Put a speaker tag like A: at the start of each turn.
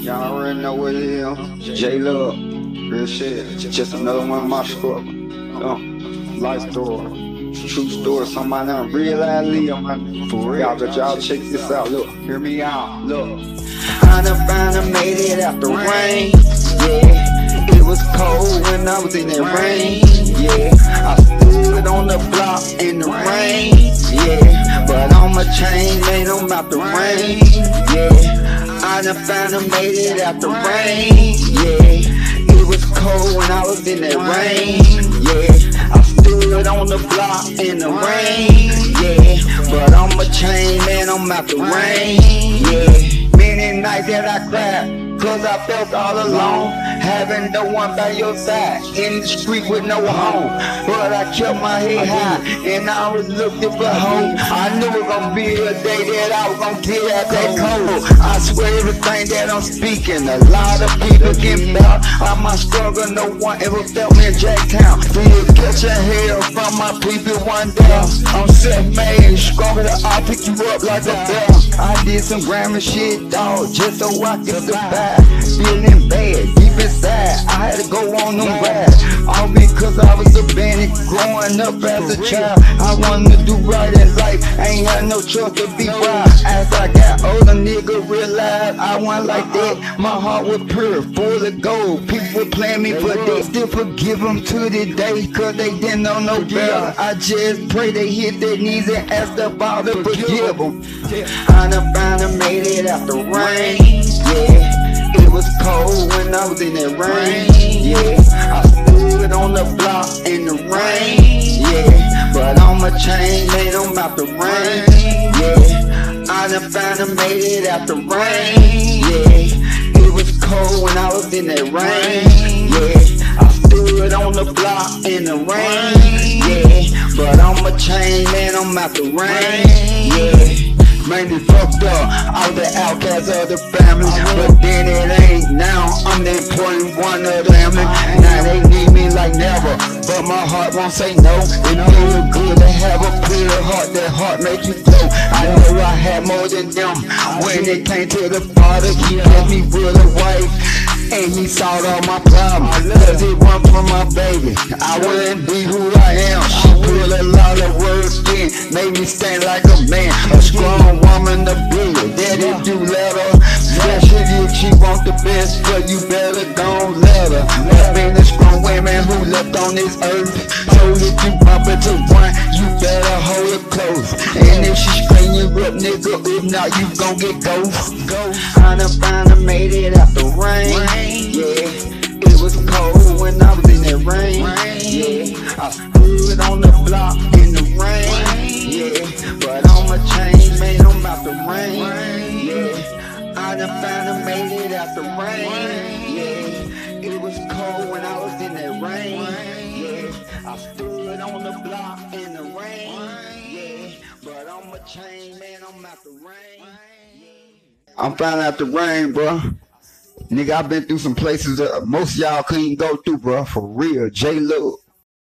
A: Y'all already know what it is. J-Love, real shit. Just another one of my struggles. Life story, true story. Somebody done realized I'm for real. Y'all check this out. Look, hear me out. Look. I done finally made it out the rain. Yeah, it was cold when I was in that rain. Yeah, I stood on the block in the rain. Yeah, but on my chain, man, I'm out the rain. Yeah. I done finally made it out the rain. Yeah, it was cold when I was in that rain. Yeah, I stood on the block in the rain. Yeah, but on my chain, man, I'm out the rain. Yeah, many nights that I cried, cause I felt all alone, having no one by your side, in the street with no home. But I kept my head high, and I was looking for hope. I knew it was gonna be a day that I was gonna get out that cold. I swear everything that I'm speaking, a lot of people get about on my struggle. No one ever felt me in Jacktown. Still catching hell from my people one day. I'm self-made, stronger, I'll pick you up like a bell. I did some grammar shit, dog, just so I could survive. Feeling bad, deep inside, I had to go on them rides. All because I was a bandit, growing up as a child. I wanted to do right in life, ain't had no choice to be wild. As I got older, nigga realized I wasn't like that. My heart was pure, full of gold. People were playing me, but they still forgive them to this day, cause they didn't know no better. I just pray they hit their knees and ask the Father to forgive them. I done finally made it out the rain. Yeah, it was cold when I was in that rain. Yeah, I stood on the block in the rain. Yeah, but on my chain, man, I'm out the rain. Yeah, I done finally made it out the rain. Yeah, it was cold when I was in that rain. Yeah, I stood on the block in the rain. Yeah, but on my chain, man, I'm out the rain. Yeah. Man, they fucked up, all the outcasts of the family. But then it ain't now, I'm the important one of the family. Now they need me like never, but my heart won't say no. It feels good to have a clear heart, that heart make you glow. I know I had more than them. When it came to the Father, he blessed me with a wife, and he solved all my problems, cause it wasn't for my baby, I wouldn't be who I am. She put a lot of work in, made me stand like a man. A strong woman to be, that if you let her, especially if she want the best, but you better gon' let her. There's been a strong women who left on this earth, so if you bump into one, you better hold her close. And if she strain you up, nigga, if not, you gon' get ghost. I done finally made it out the rain. Yeah, it was cold when I was in that rain. Yeah, I stood on the block in the rain. Yeah, but on my chain, man, I'm out the rain. Yeah, I done finally made it out the rain. Yeah, it was cold when I was in that rain. Yeah, I stood on the block in the rain. Yeah, but on my chain, man, I'm out the rain. I'm finally out the rain, bro. Nigga, I've been through some places that most of y'all couldn't go through, bro. For real, J-Love.